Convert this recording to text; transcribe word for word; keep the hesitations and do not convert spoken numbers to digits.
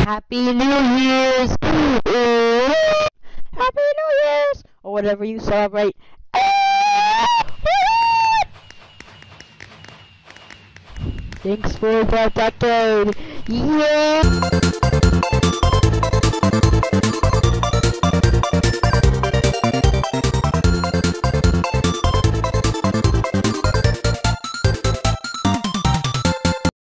Happy New Year's! Happy New Year's! Or whatever you celebrate. Thanks for the decade! Yeah!